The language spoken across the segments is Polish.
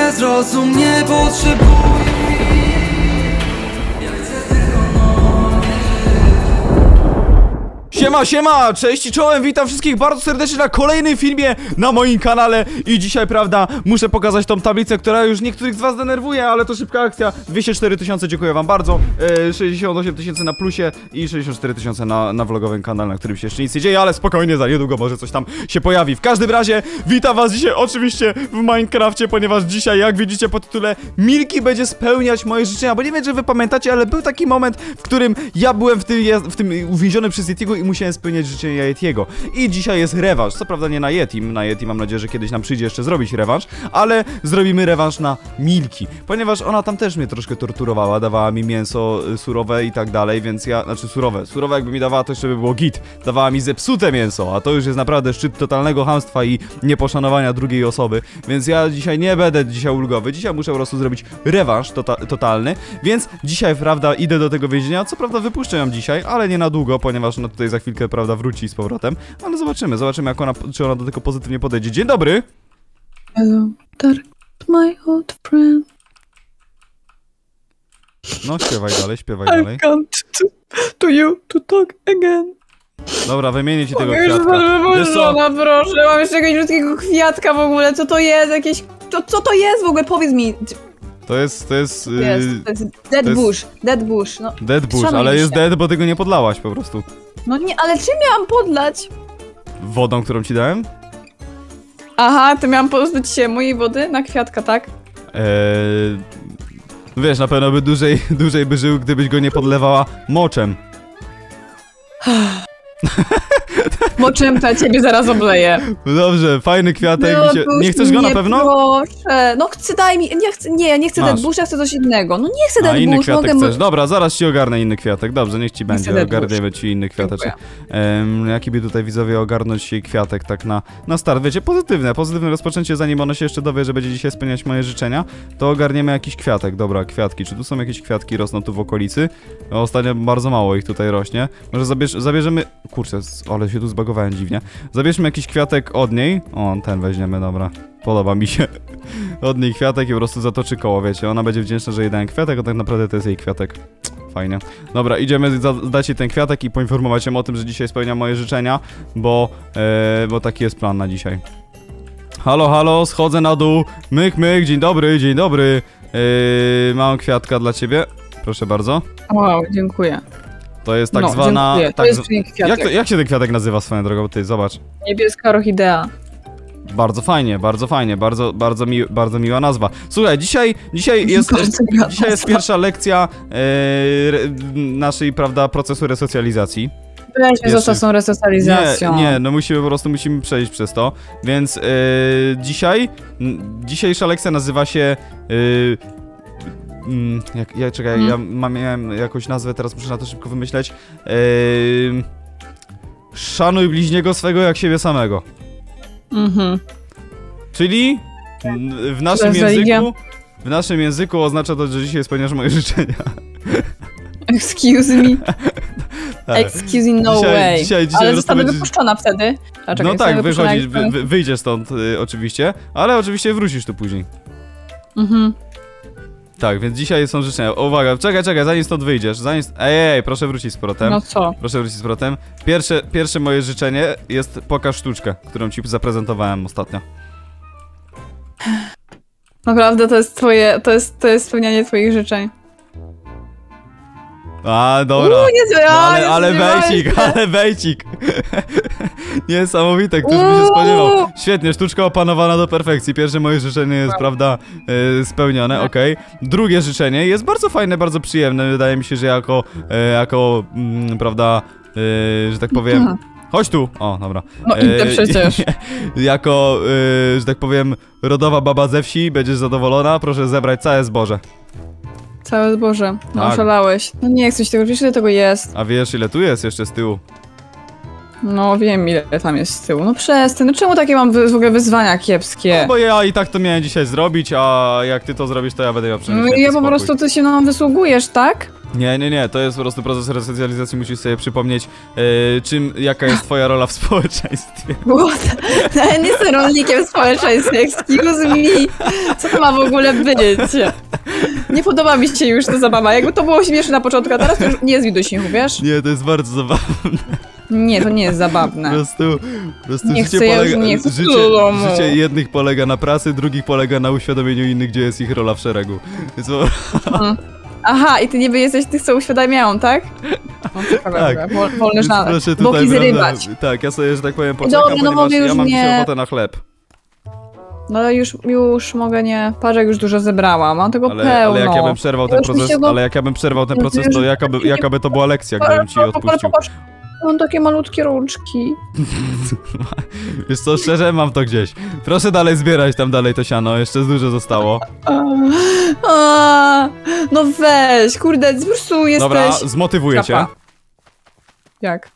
zrozum nie potrzebuje. Siema, cześć i czołem, witam wszystkich bardzo serdecznie na kolejnym filmie na moim kanale. I dzisiaj, prawda, muszę pokazać tą tablicę, która już niektórych z was denerwuje, ale to szybka akcja. 204 000, dziękuję wam bardzo, 68 000 na plusie i 64 000 na vlogowym kanale, na którym się jeszcze nic nie dzieje, ale spokojnie, za niedługo może coś tam się pojawi. W każdym razie, witam was dzisiaj oczywiście w Minecrafcie, ponieważ dzisiaj, jak widzicie po tytule, Milky będzie spełniać moje życzenia, bo nie wiem, czy wy pamiętacie, ale był taki moment, w którym ja byłem w tym uwięziony przez Yetiego i musiałem spełniać życzenia Yetiego. I dzisiaj jest rewanż, co prawda nie na Yetim, mam nadzieję, że kiedyś nam przyjdzie jeszcze zrobić rewanż, ale zrobimy rewanż na Milky, ponieważ ona tam też mnie troszkę torturowała, dawała mi mięso surowe i tak dalej, więc ja, znaczy surowe jakby mi dawała, to jeszcze by było git, dawała mi zepsute mięso, a to już jest naprawdę szczyt totalnego chamstwa i nieposzanowania drugiej osoby, więc ja dzisiaj nie będę ulgowy, dzisiaj muszę po prostu zrobić rewanż totalny, więc dzisiaj, prawda, idę do tego więzienia, co prawda wypuszczę ją dzisiaj, ale nie na długo, ponieważ ona tutaj za chwilkę, prawda, wróci z powrotem, ale zobaczymy, jak czy ona do tego pozytywnie podejdzie. Dzień dobry! Hello, Dark, my old friend. No, śpiewaj dalej. I've come to you to talk again. Dobra, wymienię ci tego Wiesz, kwiatka. proszę, mam jeszcze jakiegoś ludzkiego kwiatka w ogóle, co to jest, co to jest w ogóle, powiedz mi. To jest Dead bush, no. Dead bush, ale jest dead, bo ty go nie podlałaś po prostu. No nie, ale czym miałam podlać? Wodą, którą ci dałem? Aha, to miałam pozbyć się mojej wody na kwiatka, tak? Wiesz, na pewno by dłużej by żył, gdybyś go nie podlewała moczem. Moczem to ja ciebie zaraz obleję. No dobrze, fajny kwiatek. Nie chcesz go na pewno? Proszę. No daj mi, ja nie chcę dead bush, ja chcę coś innego. No nie chcę dead bush. Inny kwiatek chcesz. Dobra, zaraz ci ogarnę inny kwiatek. Dobrze, niech ci będzie. Ogarniemy ci inny kwiateczek. Jaki by tutaj widzowie ogarnąć jej kwiatek tak na start. Wiecie, pozytywne rozpoczęcie, zanim ona się jeszcze dowie, że będzie dzisiaj spełniać moje życzenia, to ogarniemy jakiś kwiatek. Dobra, kwiatki. Czy tu są jakieś kwiatki, rosną tu w okolicy? Ostatnio bardzo mało ich tutaj rośnie. Może zabierzemy... Kurczę, ale się tu zbagowałem dziwnie. Zabierzmy jakiś kwiatek od niej. O, ten weźmiemy, dobra. Podoba mi się. Od niej kwiatek i po prostu zatoczy koło, wiecie. Ona będzie wdzięczna, że jej dałem kwiatek, a tak naprawdę to jest jej kwiatek. Fajnie. Dobra, idziemy dać jej ten kwiatek i poinformować ją o tym, że dzisiaj spełnia moje życzenia, bo taki jest plan na dzisiaj. Halo, schodzę na dół. Myk, dzień dobry. Mam kwiatka dla ciebie. Proszę bardzo. Wow, dziękuję. To jest tak zwana... To jest kwiatek. Jak się ten kwiatek nazywa swoją drogą? Ty, zobacz. Niebieska orchidea. Bardzo fajnie, bardzo miła nazwa. Słuchaj, dzisiaj jest pierwsza lekcja naszej, prawda, procesu resocjalizacji. Weźmy został z tą resocjalizacją. Nie, no musimy przejść przez to. Więc dzisiejsza lekcja nazywa się... czekaj, ja miałem jakąś nazwę, teraz muszę na to szybko wymyśleć. Szanuj bliźniego swego jak siebie samego. Czyli w naszym języku oznacza to, że dzisiaj spełniasz moje życzenia. Excuse me. Excuse me, no way. Ale zostanę wypuszczona wtedy. No tak, wyjdziesz stąd oczywiście, ale oczywiście wrócisz tu później. Tak, więc dzisiaj są życzenia. Uwaga, czekaj, zanim stąd wyjdziesz. Ej, proszę wrócić z powrotem. No co? Proszę wrócić z powrotem. Pierwsze moje życzenie jest pokaż sztuczkę, którą ci zaprezentowałem ostatnio. Naprawdę to jest spełnianie twoich życzeń. A, dobra. Ale bejcik. Niesamowite, któż by się spodziewał. Świetnie, sztuczka opanowana do perfekcji. Pierwsze moje życzenie jest, prawda, spełnione, okej. Drugie życzenie jest bardzo fajne, bardzo przyjemne. Wydaje mi się, że prawda, że tak powiem... Chodź tu! O, dobra. No idę przecież. Jako, że tak powiem, rodowa baba ze wsi, będziesz zadowolona, proszę zebrać całe zboże. Całe zboże. No tak. Oszalałeś. No nie chcesz tego, wiesz ile tego jest. A wiesz ile tu jest jeszcze z tyłu? No wiem ile tam jest z tyłu. No przestań, no czemu takie mam w ogóle wyzwania kiepskie? No bo ja i tak to miałem dzisiaj zrobić, a jak ty to zrobisz, to ja będę miał przynajmniej ja po prostu ty się wysługujesz, tak? Nie, to jest po prostu proces resocjalizacji, musisz sobie przypomnieć, jaka jest twoja rola w społeczeństwie. Ja nie jestem rolnikiem w społeczeństwie, excuse me. Co to ma w ogóle być? Nie podoba mi się już ta zabawa. Jakby to było śmieszne na początku, a teraz to już nie jest mi do śmiechu, wiesz? Nie, to jest bardzo zabawne. Nie, to nie jest zabawne. Po prostu nie życie, chcę, ja już nie chcę. życie jednych polega na pracy, drugich polega na uświadomieniu innych, gdzie jest ich rola w szeregu. Więc Aha, i ty niby jesteś tych, co uświadamiają, tak? No, tak. Wolny żal. Proszę boki tutaj, zrybać. Tak, ja sobie, że tak powiem, poczekam, dobra, no ponieważ już ja mam dzisiaj nie. ochotę na chleb. No ale już mogę nie. Patrz, jak już dużo zebrałam, mam tego pełno. Ale jak ja bym przerwał ten proces, to jakaby to była lekcja, gdybym ci odpuścił. Mam takie malutkie rączki. Wiesz co, szczerze, mam to gdzieś. Proszę dalej zbierać tam dalej to siano, jeszcze dużo zostało. No weź, kurde, po prostu jesteś... Dobra, zmotywuję cię. Jak?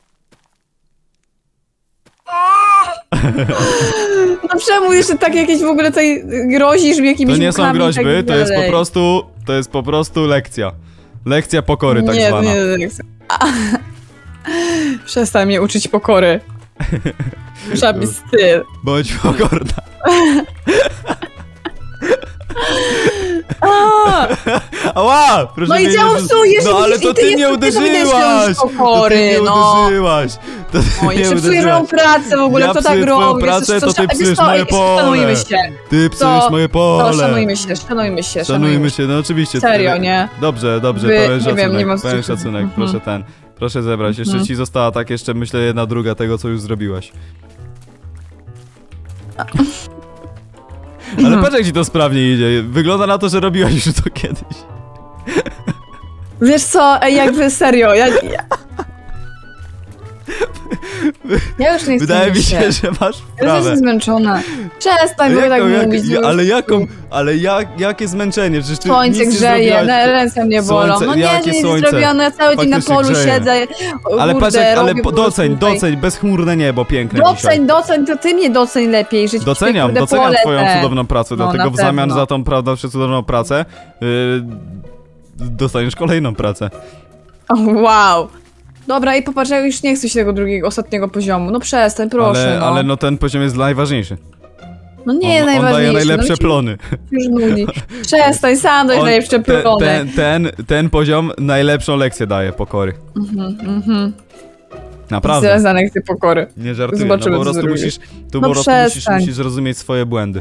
No czemu jeszcze tak jakieś w ogóle tutaj grozisz mi jakimiś To nie są groźby, tak to jest po prostu lekcja. Lekcja pokory tak zwana. Nie, lekcja. Przestań mnie uczyć pokory. Trzeba mi styl. Bądź pokorna. Ała! Proszę no i cię psujesz, no ale to ty mnie uderzyłaś! No i psujesz moją pracę w ogóle, kto tak robi? Pracę, to ty psujesz moje pole. Szanujmy się. Ty psujesz moje pole. No, szanujmy się. No oczywiście. Serio, nie? Dobrze, pełen szacunek, proszę zebrać. Jeszcze ci została tak jeszcze, myślę, jedna druga tego, co już zrobiłaś. Ale patrz, jak ci to sprawnie idzie. Wygląda na to, że robiłaś już to kiedyś. Wiesz co, jakby serio, ja już nie chcę. Wydaje mi się, że masz Ja już jestem zmęczona. Przestań mi tak mówić. Jakie zmęczenie? Przecież ty słońce grzeje, ręce mnie bolą. No nie, że nic zrobione, ja cały dzień na polu siedzę. Ale patrz, doceń, bezchmurne niebo, piękne Doceń, to ty mnie doceń lepiej. Doceniam twoją cudowną pracę, dlatego w zamian za tą, prawda, cudowną pracę dostaniesz kolejną pracę. Wow. Dobra, i popatrz, ja już nie chcę się tego ostatniego poziomu. No przestań, proszę. Ale no ten poziom jest najważniejszy. No nie jest najważniejszy. On daje najlepsze plony. Już nudzi. Przestań, sam dać najlepsze plony. Ten poziom najlepszą lekcję daje pokory. Naprawdę. Zaraz za lekcję pokory. Nie żartuję, zobaczymy, no po prostu musisz zrozumieć swoje błędy.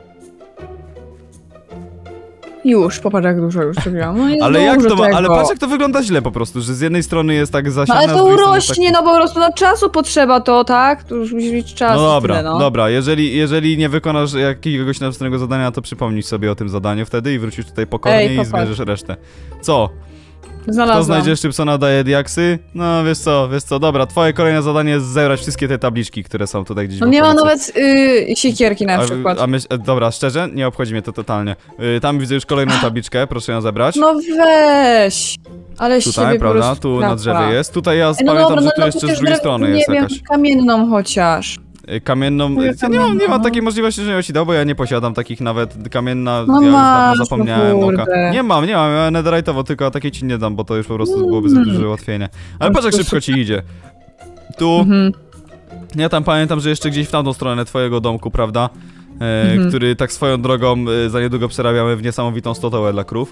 Już, popatrz, jak dużo już zrobiłam. No ale jak to ma, ale patrz, jak to wygląda źle po prostu, że z jednej strony jest tak zasiane, ale to urośnie, no po prostu, no czasu potrzeba to, tak? Tu już musi być czas. No dobra, tyle, no. Dobra, jeżeli nie wykonasz jakiegoś następnego zadania, to przypomnij sobie o tym zadaniu wtedy i wrócisz tutaj pokornie i zbierzesz resztę. Co? Znalazłam. Kto znajdzie Szczypsona, daje diaksy? No wiesz co, dobra, twoje kolejne zadanie jest zebrać wszystkie te tabliczki, które są tutaj gdzieś. No nie ma nawet siekierki na przykład. Dobra, szczerze, nie obchodzi mnie to totalnie. Tam widzę już kolejną tabliczkę, proszę ją zebrać. No weź! Ale tutaj, prawda? Tu na drzewie jest. Tutaj ja pamiętam, że tu jeszcze z drugiej strony jest jakaś. Nie wiem, kamienną chociaż. Kamienną. Nie mam takiej możliwości, że ją ci dał, bo ja nie posiadam takich nawet. Kamienna. No ja masz, już dawno zapomniałem. No nie mam, ja netherite'owo, tylko takiej ci nie dam, bo to już po prostu byłoby zbyt duże ułatwienie. Ale patrz, jak szybko ci idzie. Tu. Ja tam pamiętam, że jeszcze gdzieś w tamtą stronę twojego domku, prawda? Który tak swoją drogą za niedługo przerabiamy w niesamowitą stodołę dla krów.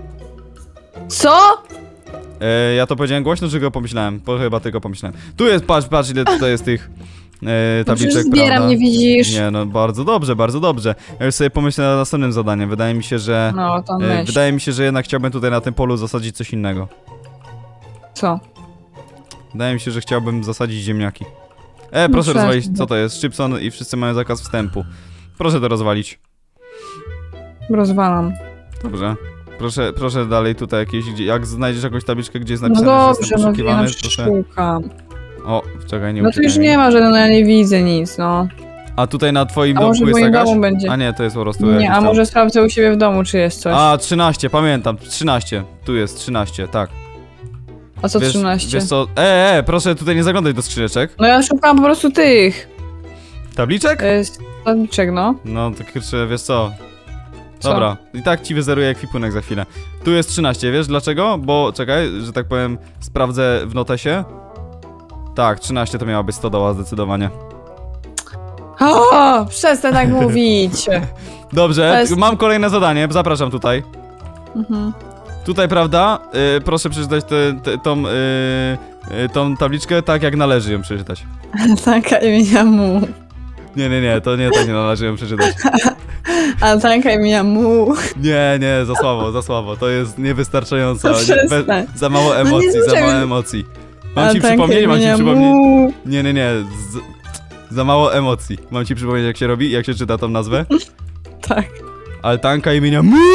Co? Ja to powiedziałem głośno, czy go pomyślałem? Chyba tylko pomyślałem. Tu jest, patrz ile tutaj jest tych tabliczek, zbieram, prawda? nie widzisz? Nie, no bardzo dobrze, bardzo dobrze. Ja już sobie pomyślę nad następnym zadaniem. Wydaje mi się, że... No, to myśl. Wydaje mi się, że jednak chciałbym tutaj na tym polu zasadzić coś innego. Co? Wydaje mi się, że chciałbym zasadzić ziemniaki. Proszę rozwalić, co to jest? Szczypson i wszyscy mają zakaz wstępu. Proszę to rozwalić. Rozwalam. Dobrze. Proszę dalej tutaj jakieś, jak znajdziesz jakąś tabliczkę, gdzie jest napisane, no że jestem poszukiwany, proszę... szukam. O, czekaj, nie No tu już nie ma żadnego, no ja nie widzę nic, no. A tutaj na twoim domku jest jakaś? Będzie. A nie, to jest po prostu nie, a może sprawdzę u siebie w domu, czy jest coś. A, 13, pamiętam, 13. Tu jest 13, tak. A co 13? Wiesz co, proszę tutaj nie zaglądać do skrzyneczek. No ja szukam po prostu tych. Tabliczek? Tabliczek, no. No, to kurczę, wiesz co. Dobra, i tak ci wyzeruję ekwipunek za chwilę. Tu jest 13, wiesz dlaczego? Bo, czekaj, że tak powiem, sprawdzę w notesie. Tak, 13 to miała być stodoła zdecydowanie. O, przestań tak mówić. Dobrze, mam kolejne zadanie, zapraszam tutaj. Tutaj, prawda, proszę przeczytać tą tabliczkę tak, jak należy ją przeczytać. Altanka imienia Mu. Nie, to nie tak nie należy ją przeczytać. Altanka imienia Mu. Nie, za słabo, to jest niewystarczająco. Za mało No emocji, za mało emocji. Mam ci przypomnieć? Nie. Za mało emocji. Mam ci przypomnieć, jak się robi, jak się czyta tą nazwę? Tak. Altanka imienia Mu!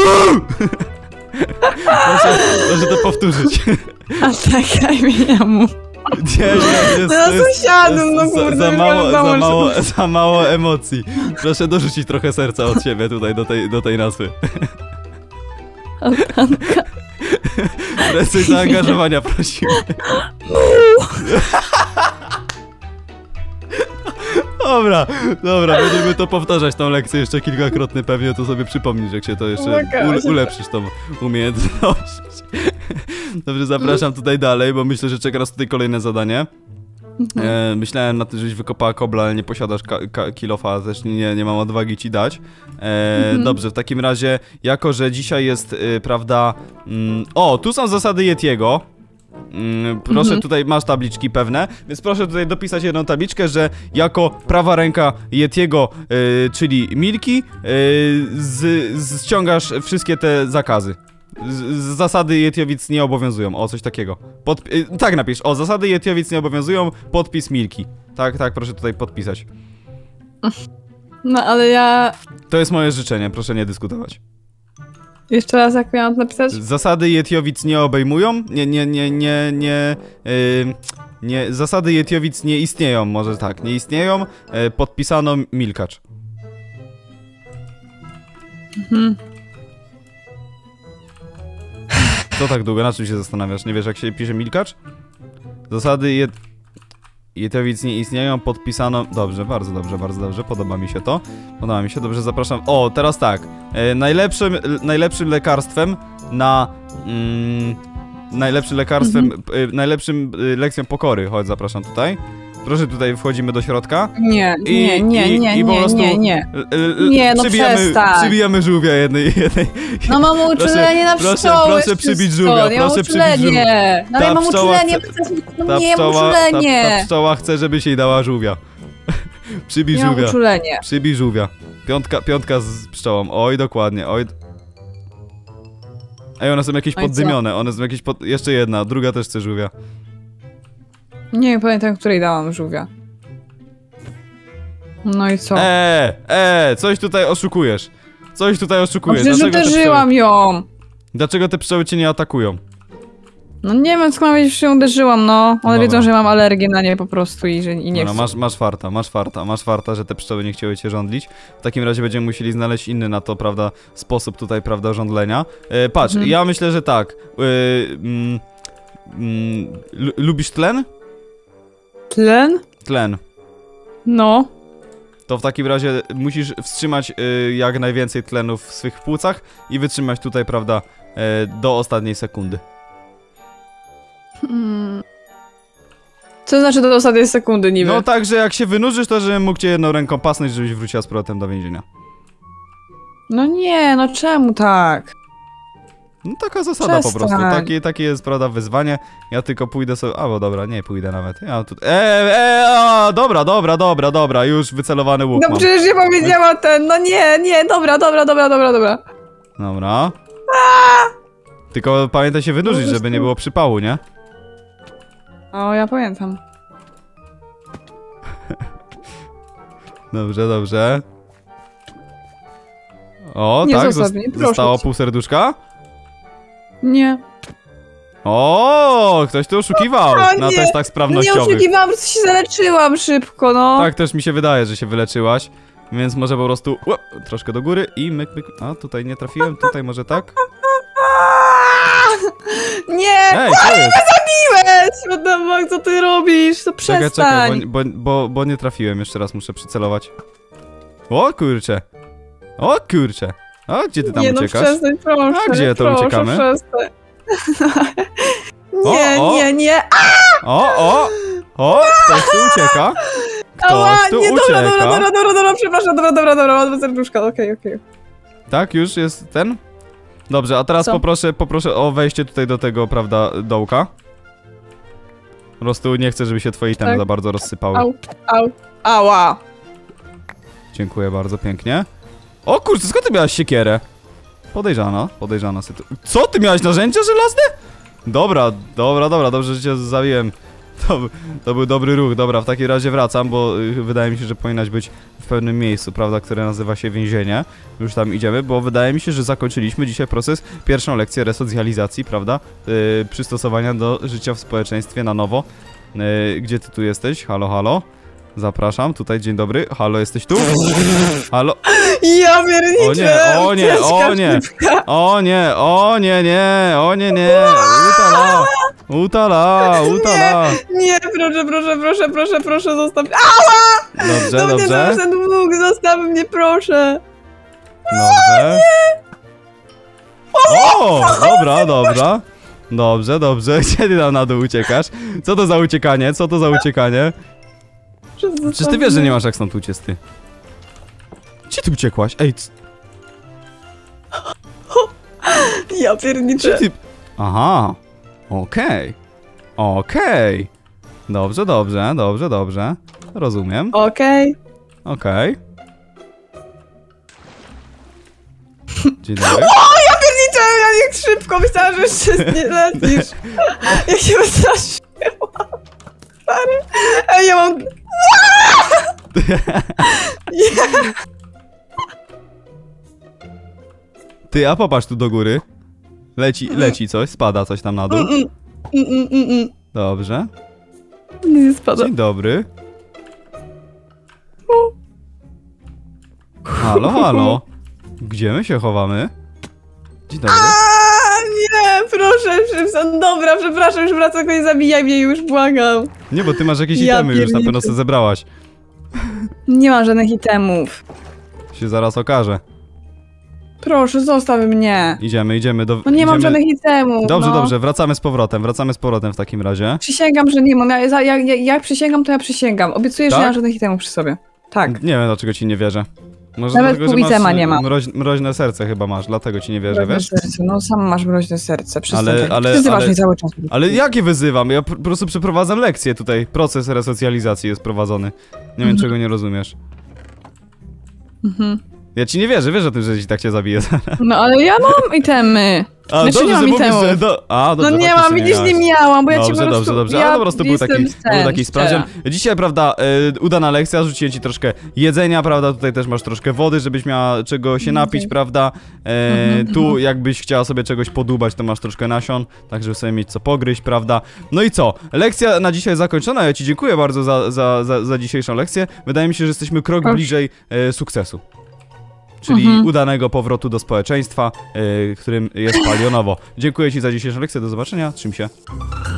Proszę to powtórzyć. Altanka imienia Mu. Nie, no sąsiadem, no kurde, za mało emocji. Proszę dorzucić trochę serca od siebie tutaj do tej nazwy. Altanka. Więcej zaangażowania prosimy. Dobra, będziemy to powtarzać tą lekcję jeszcze kilkakrotnie pewnie, to sobie przypomnisz, jak się to jeszcze ulepszysz tą umiejętność. Dobrze, zapraszam tutaj dalej, bo myślę, że czeka nas tutaj kolejne zadanie. Myślałem na tym, żebyś wykopała kobla, ale nie posiadasz kilofa, też nie mam odwagi ci dać. Dobrze, w takim razie, jako że dzisiaj jest, prawda... O, tu są zasady Yetiego. Proszę, tutaj masz tabliczki pewne, więc proszę tutaj dopisać jedną tabliczkę, że jako prawa ręka Yetiego, czyli Milki, ściągasz wszystkie te zakazy. Zasady Yetiowic nie obowiązują, o coś takiego. Tak napisz, o zasady Yetiowic nie obowiązują, podpis Milki. Tak, proszę tutaj podpisać. No ale ja... To jest moje życzenie, proszę nie dyskutować. Jeszcze raz, jak miałam napisać? Zasady Yetiowic nie obejmują, zasady Yetiowic nie istnieją, może tak, nie istnieją, podpisano Milkacz. Co tak długo, na czym się zastanawiasz? Nie wiesz, jak się pisze Milkacz? Zasady Yetiowic nie istnieją, podpisano... Dobrze, bardzo dobrze, podoba mi się to. Dobrze, zapraszam... O, teraz tak. Najlepszym lekarstwem na... najlepszym lekcją pokory, chodź, zapraszam tutaj. Proszę, tutaj wchodzimy do środka. Nie, no przybijamy żółwia jednej. No mam uczulenie na pszczoły. Proszę przybić żółwia, proszę przybić żółwia. No ja mam uczulenie, nie mam uczulenie. Ta pszczoła chce, żebyś jej dała żółwia. Przybij żółwia. Przybij żółwia. Piątka z pszczołą. Oj, dokładnie, oj. Ej, one są jakieś poddymione, one są jakieś jeszcze jedna, druga też chce żółwia. Nie pamiętam, której dałam żółwia. No i co? Coś tutaj oszukujesz. Przecież uderzyłam ją. Dlaczego te pszczoły cię nie atakują? No nie wiem, skąd mam wiedzieć, że się uderzyłam, no. One wiedzą, że mam alergię na nie po prostu i nie chcą. Masz farta, że te pszczoły nie chciały cię żądlić. W takim razie będziemy musieli znaleźć inny na to, prawda, sposób tutaj, prawda, żądlenia. Patrz, ja myślę, że tak. Lubisz tlen? Tlen? Tlen. No. To w takim razie musisz wstrzymać jak najwięcej tlenu w swych płucach i wytrzymać tutaj, prawda, do ostatniej sekundy. Co znaczy do ostatniej sekundy niby? No tak, że jak się wynurzysz, to żebym mógł cię jedną ręką pasnąć, żebyś wróciła z powrotem do więzienia. No nie, no czemu tak? No taka zasada po prostu, takie jest, prawda, wyzwanie. Ja tylko pójdę sobie, bo dobra, nie pójdę nawet. Ja tu... Dobra, już wycelowany łuk mam. No przecież nie powiedziała no nie, dobra. Dobra. Tylko pamiętaj się wynurzyć, żeby nie było przypału, nie? O, ja pamiętam. Dobrze. O, nie, tak, zostało pół serduszka? Nie. O, ktoś tu oszukiwał na testach sprawnościowych. Nie oszukiwałam, się zaleczyłam szybko, no. Tak, też mi się wydaje, że się wyleczyłaś. Więc może po prostu troszkę do góry i myk. A, tutaj nie trafiłem, tutaj może tak. Nie! Ej, co jest? Zabiłeś! Adamek, co ty robisz? To przestań. Czekaj, bo nie trafiłem. Jeszcze raz muszę przycelować. O kurcze. A gdzie ty tam nie, no uciekasz? przestań, proszę. A gdzie to proszę, uciekamy? Przestań. O. Nie. O! Ktoś tu ucieka. Ała, Ktoś tu nie, ucieka. dobra, przepraszam, dobra, dwa serduszka, okej. Tak, już jest ten? Dobrze, a teraz Co? poproszę o wejście tutaj do tego, prawda, dołka. Po prostu nie chcę, żeby się twoje itemy Tak. za bardzo rozsypały. Ała. Dziękuję bardzo, pięknie. O kurczę, skąd ty miałaś siekierę? Podejrzana sytuacja. Co, ty miałaś narzędzia żelazne? Dobra, dobrze, że cię zabiłem. To był dobry ruch, dobra, w takim razie wracam, bo wydaje mi się, że powinnaś być w pewnym miejscu, prawda, które nazywa się więzienie. Już tam idziemy, bo wydaje mi się, że zakończyliśmy dzisiaj pierwszą lekcję resocjalizacji, prawda, przystosowania do życia w społeczeństwie na nowo. Gdzie ty tu jesteś? Halo? Zapraszam, tutaj, dzień dobry. Halo, jesteś tu? Halo? Ja pierniczę. O nie. Utala. Nie, proszę, zostaw. Dobrze. Ten dług, zostaw mnie, proszę. Dobrze. O, dobra. Dobrze. Gdzie ty tam na dół uciekasz? Co to za uciekanie? Przecież ty wiesz, że nie masz jak stąd uciec, ty. Gdzie ty uciekłaś? Ej, Ja pierniczę. gdzie ty... Aha. Okej. Dobrze. Rozumiem. Okej. Dzień dobry. Ja pierniczę, ja jak szybko, myślałam, że jeszcze nie lecisz. Jak się wystraszyłam. Stary. Ej, ja mam... Ty, a popatrz tu do góry. Leci coś, spada coś tam na dół. Dobrze. Nie spada. Dzień dobry. Halo. Gdzie my się chowamy? Dzień dobry. Nie, proszę, dobra, przepraszam, już wracam, tylko nie zabijaj mnie już, błagam. Nie, bo ty masz jakieś Ja itemy już, na pewno pierniczę. sobie zebrałaś. Nie mam żadnych itemów. Się zaraz okaże. Proszę, zostaw mnie. Idziemy do... No nie mam żadnych itemów, Dobrze, wracamy z powrotem w takim razie. Przysięgam, że nie mam, jak przysięgam, to ja przysięgam. Obiecuję, że Tak? nie mam żadnych itemów przy sobie. Tak. Nie wiem, dlaczego ci nie wierzę. Może Nawet dlatego, pół że itema masz nie mam. mroźne serce chyba masz, dlatego ci nie wierzę, Mroźne wiesz? serce. No sam masz mroźne serce, przestań. Ale- Wyzywasz ale- mnie cały czas. Ale jakie wyzywam? Ja po prostu przeprowadzam lekcję tutaj. Proces resocjalizacji jest prowadzony. Nie wiem, czego nie rozumiesz. Ja ci nie wierzę, wiesz o tym, że ci tak cię zabiję. No ale ja mam itemy. A, Znaczy, nie mam że mówisz, itemów. że dobrze, No nie faktycznie mam, widzisz, miałaś. nie miałam, bo ja ci po Dobrze, prostu... dobrze. Ja Ale po prostu był taki sprawdzian. Dzisiaj, prawda, udana lekcja, rzuciłem ci troszkę jedzenia, prawda, tutaj też masz troszkę wody, żebyś miała czego się napić, prawda. Tu jakbyś chciała sobie czegoś podubać, to masz troszkę nasion, tak żeby sobie mieć co pogryźć, prawda. No i co? Lekcja na dzisiaj zakończona, ja ci dziękuję bardzo za dzisiejszą lekcję. Wydaje mi się, że jesteśmy krok bliżej sukcesu. Czyli udanego powrotu do społeczeństwa, którym jest Palionowo. Dziękuję ci za dzisiejszą lekcję, do zobaczenia, trzym się.